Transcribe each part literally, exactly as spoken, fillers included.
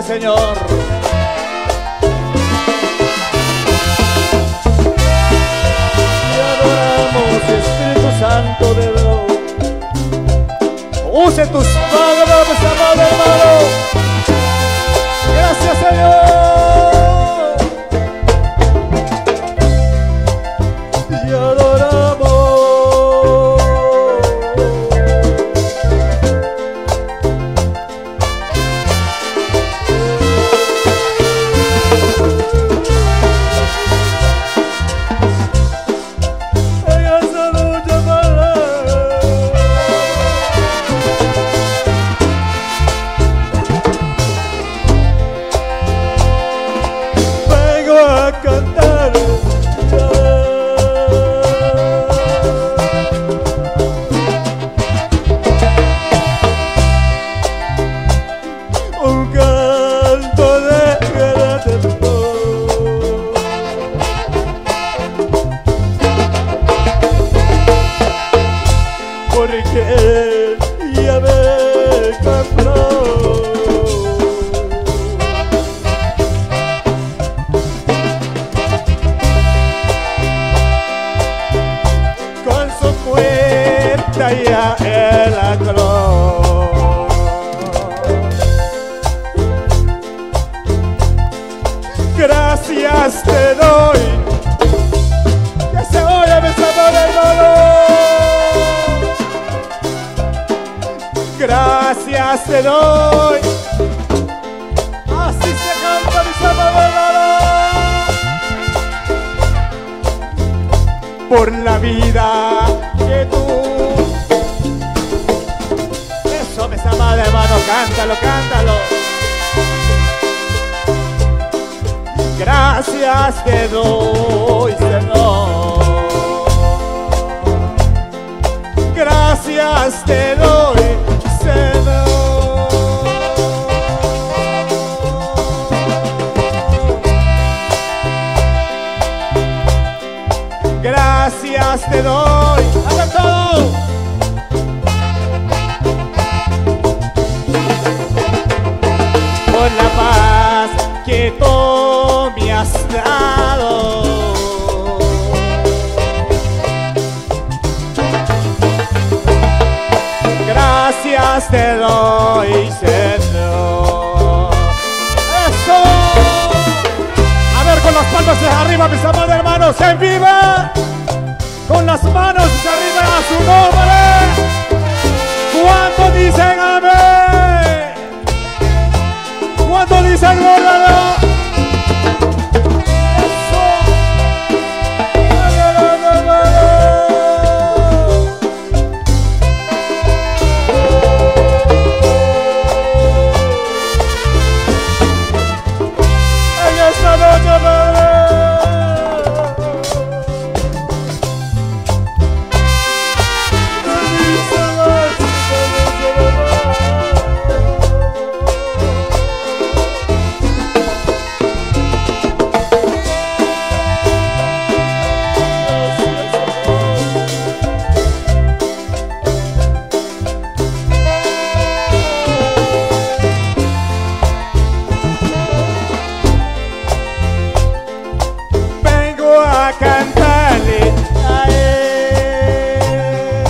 Señor. Te adoramos, Espíritu Santo de Dios. Use tus manos, amado hermano. Gracias, Señor. Te adoramos. Porque ya me compró. Con su muerte ya él logró. Gracias te doy. Que se oye mi sabor, hermano. Gracias te doy. Así se canta mi salvador. Por la vida que tú. Eso, mi amado hermano, cántalo, cántalo. Gracias te doy, Señor. Gracias te doy. Gracias te doy. ¡Hagan todo! Por la paz que tú me has dado. Gracias te doy, Señor. ¡Eso! A ver, con las palmas de arriba, mis amados hermanos, en viva. Con las manos hacia arriba a su nombre. ¿Cuánto dicen amén? ¿Cuánto dicen gloria a Dios? Cantarle a él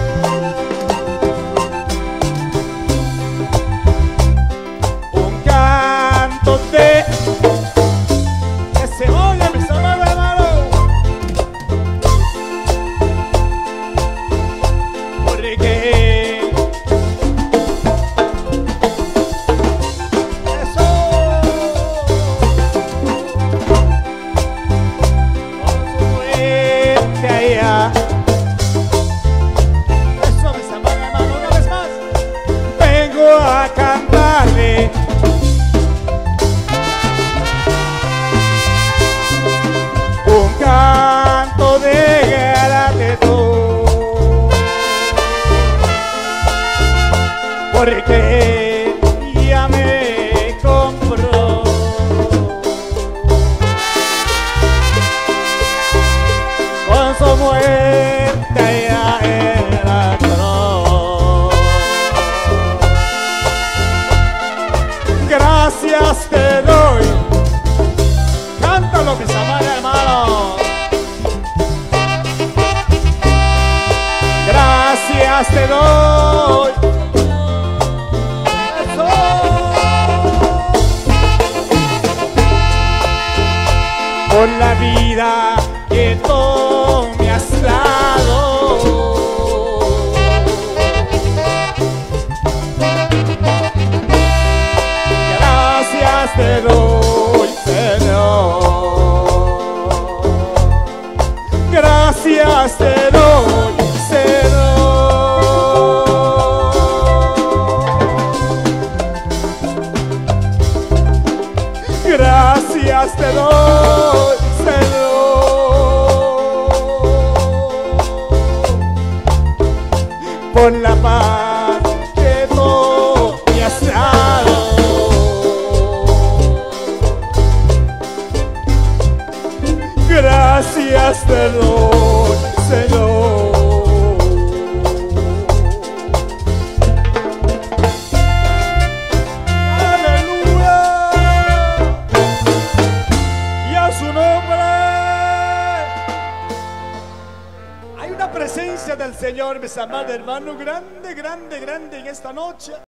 un canto de que se oye, mis amados hermanos, porque eso. Eso, mis amados hermanos, una vez más. Vengo a cantarle un canto de gratitud, porque ya me compró. Con su muerte ya era cruz. Gracias vida que tú me has dado. Gracias te doy, Señor. Gracias te doy, Señor. Gracias te doy, Señor, por la paz que tú me has dado. Gracias te doy, Señor. Aleluya. Y a su nombre. Hay una presencia del Señor, mis amados hermanos, grande, grande, grande en esta noche.